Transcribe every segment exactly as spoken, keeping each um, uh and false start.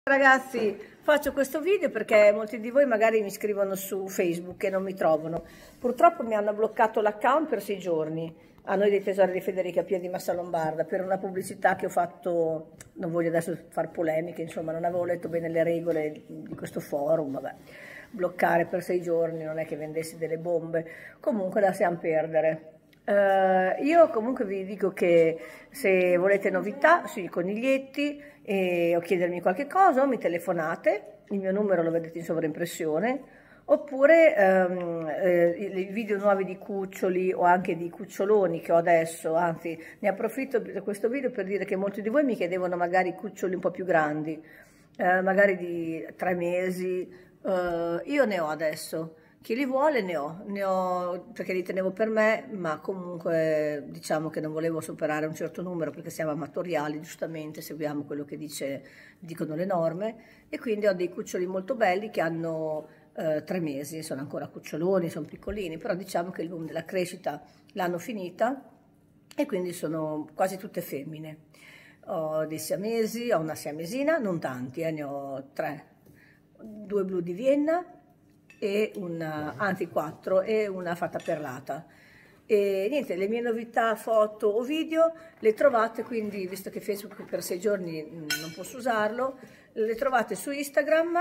Ragazzi, faccio questo video perché molti di voi magari mi scrivono su Facebook e non mi trovano. Purtroppo mi hanno bloccato l'account per sei giorni, a noi dei Tesori di Federica Pia di Massa Lombarda, per una pubblicità che ho fatto, non voglio adesso far polemiche, insomma non avevo letto bene le regole di questo forum, vabbè. Bloccare per sei giorni non è che vendessi delle bombe, comunque lasciamo perdere. Uh, io comunque vi dico che se volete novità sui coniglietti e, o chiedermi qualche cosa, o mi telefonate, il mio numero lo vedete in sovraimpressione, oppure um, eh, i video nuovi di cuccioli o anche di cuccioloni che ho adesso, anzi ne approfitto di questo video per dire che molti di voi mi chiedevano magari cuccioli un po' più grandi, eh, magari di tre mesi, uh, io ne ho adesso. Chi li vuole ne ho, ne ho perché li tenevo per me, ma comunque diciamo che non volevo superare un certo numero perché siamo amatoriali, giustamente seguiamo quello che dice, dicono le norme, e quindi ho dei cuccioli molto belli che hanno eh, tre mesi, sono ancora cuccioloni, sono piccolini, però diciamo che il boom della crescita l'hanno finita e quindi sono quasi tutte femmine. Ho dei siamesi, ho una siamesina, non tanti, eh, ne ho tre, due blu di Vienna, e una, anzi quattro, e una fatta perlata. E niente, le mie novità foto o video le trovate, quindi visto che Facebook per sei giorni non posso usarlo, le trovate su Instagram,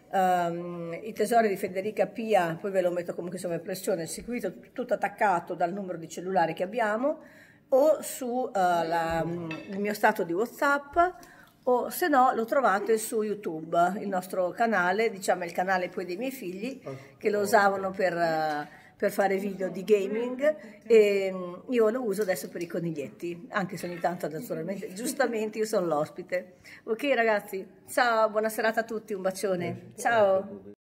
um, i tesori di Federica Pia, poi ve lo metto comunque sopra impressione, seguito tutto attaccato dal numero di cellulare che abbiamo, o su uh, la, il mio stato di WhatsApp, o se no lo trovate su YouTube, il nostro canale, diciamo il canale poi dei miei figli, che lo usavano per, uh, per fare video di gaming, e um, io lo uso adesso per i coniglietti, anche se ogni tanto naturalmente, giustamente io sono l'ospite. Ok ragazzi, ciao, buona serata a tutti, un bacione, ciao!